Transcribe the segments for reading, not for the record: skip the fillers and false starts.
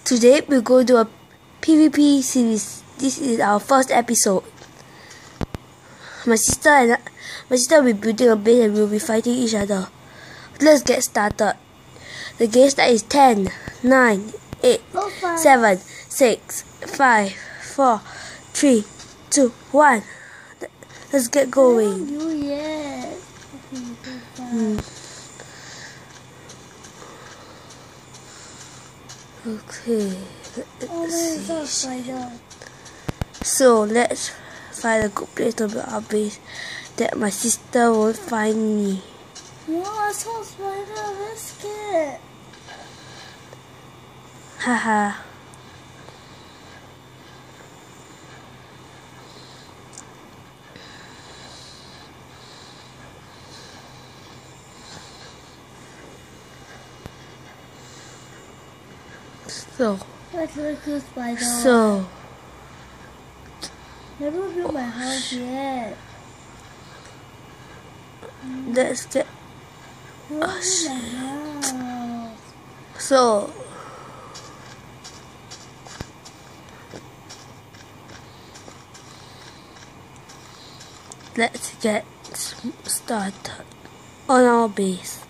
Today we're going to do a PvP series. This is our first episode. My sister will be building a base and we'll be fighting each other. Let's get started. The game start is 10, 9, 8, 7, 6, 5, 4, 3, 2, 1. Let's get going. Okay. So let's find a good place to build our base that my sister won't find me. No, I saw a spider. Let's scared. Haha. Let's look at spider. So Never built my house yet. let's get. Never built my house. So let's get started on our base.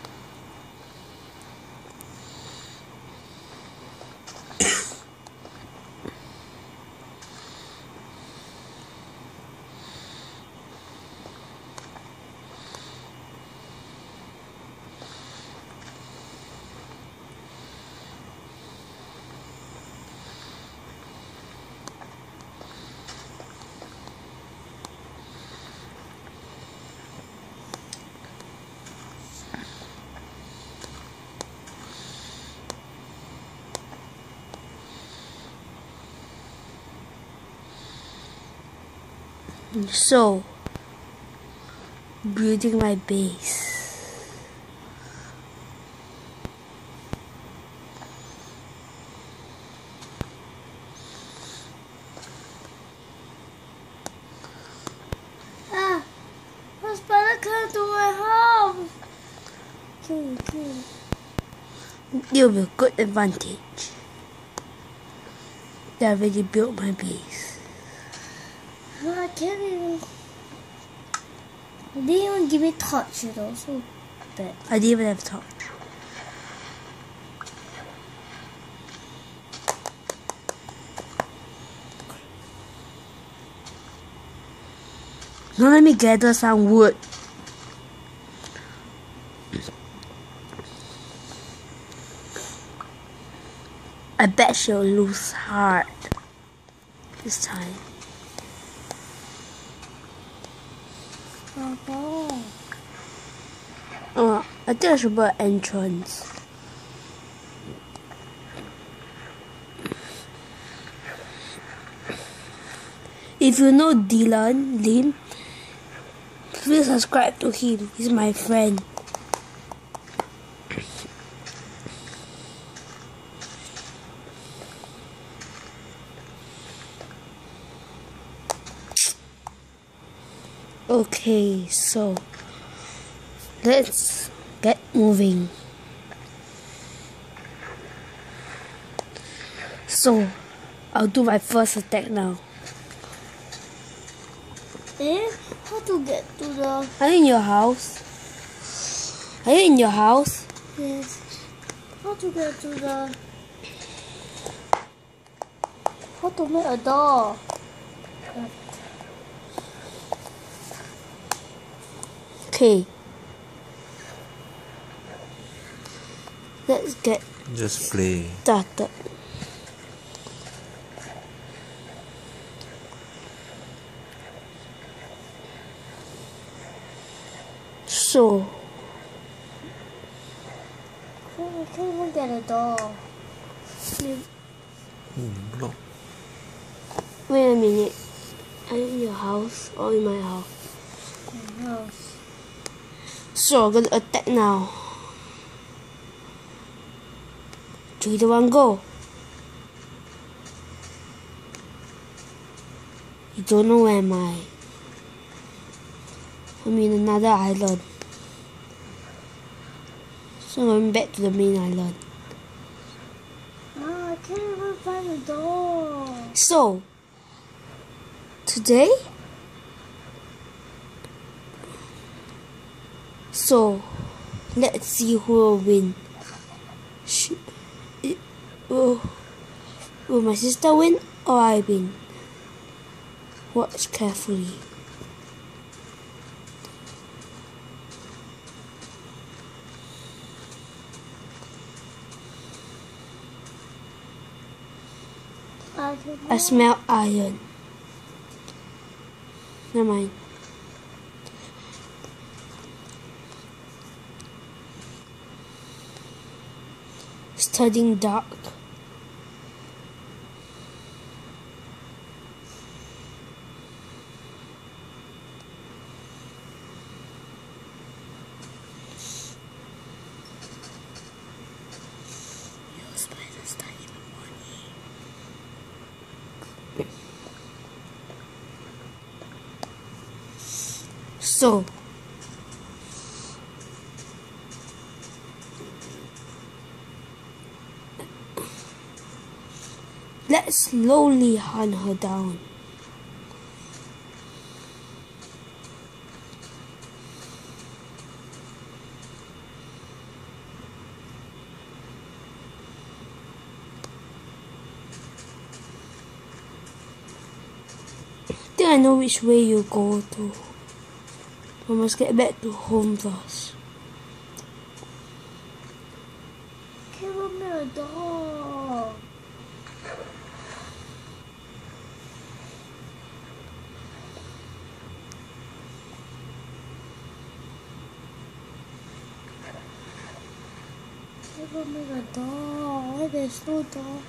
So, building my base. Ah! The spider came to my house. Kill. You'll be a good advantage. I already built my base. I can't even. They didn't even give me touch, you know, so bad. I didn't even have torch. Now let me gather some wood. I bet she'll lose heart this time. I think I should put an entrance. If you know Dylan Lim, please subscribe to him. He's my friend. Okay, so let's get moving. So I'll do my first attack now. How to get to the... Are you in your house? Are you in your house? Yes. How to get to the... How to make a door? Okay. Let's get Just play. started. So I can't even get a door. Block. wait a minute. Are you in your house or in my house? My house. So I'm gonna attack now. 3, 2, 1, go. You don't know where am I. I'm in another island. So I'm going back to the main island. I can't find the door. So, today, let's see who will win. Will my sister win or I win? Watch carefully. I smell iron. Never mind. Studying dark. So, let's slowly hunt her down. I think I know which way you go to. I must get back to home first. Give me a door. Give me a door. Why there's no door?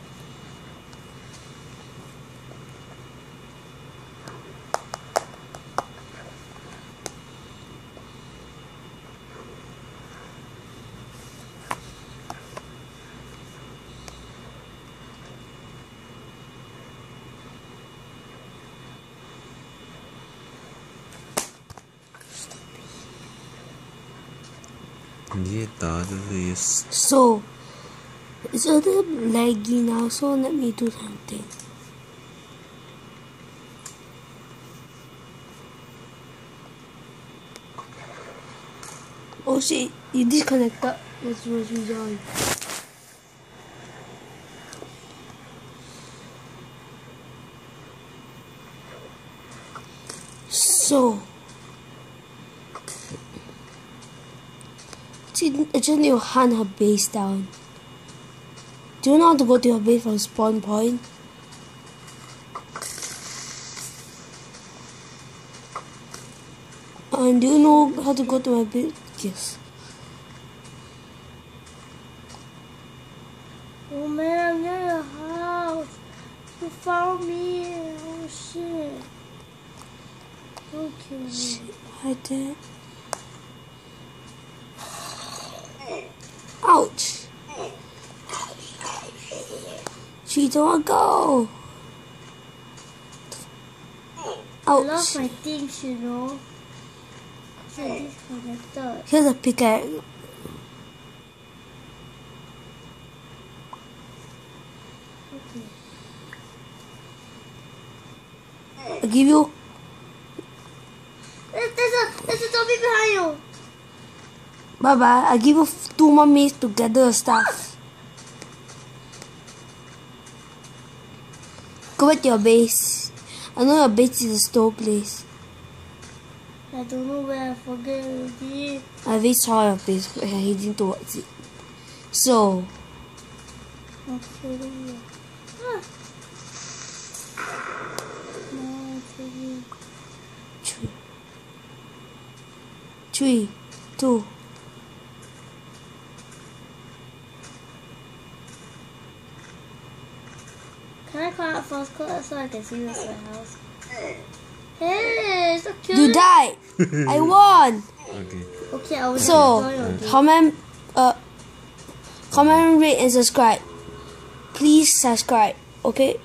So, it's a little laggy now, so let me do something. Oh shit, you disconnected. Let's rejoin. So, I just need to hunt her base down. Do you know how to go to your base from spawn point? And do you know how to go to my base? Yes. Oh man, I'm near your house. You found me. Oh shit. Don't kill me. Shit, right there. Ouch! She don't go. I lost Ouch! my things, you know. So disconnected. Here's a pickaxe. Okay. I give you. There's a zombie behind you. Bye bye. I give you 2 more minutes to gather stuff. Go back to your base. I know your base is a store place. I don't know where I forget already. I already saw your base, but I'm heading towards it. So, Okay. Ah. No, okay. 3, 2. Can I climb up first class so I can see what's my house? Hey, so cute. You died. I won. Okay. Okay, I will So, join your game. comment, rate, and subscribe. Please subscribe. Okay.